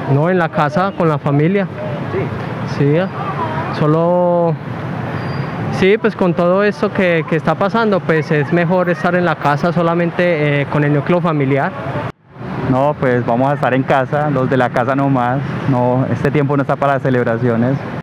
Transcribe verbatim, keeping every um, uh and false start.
No, en la casa con la familia. Sí. Sí, solo... Sí, pues con todo esto que, que está pasando, pues es mejor estar en la casa solamente eh, con el núcleo familiar. No, pues vamos a estar en casa, los de la casa nomás. No, este tiempo no está para celebraciones.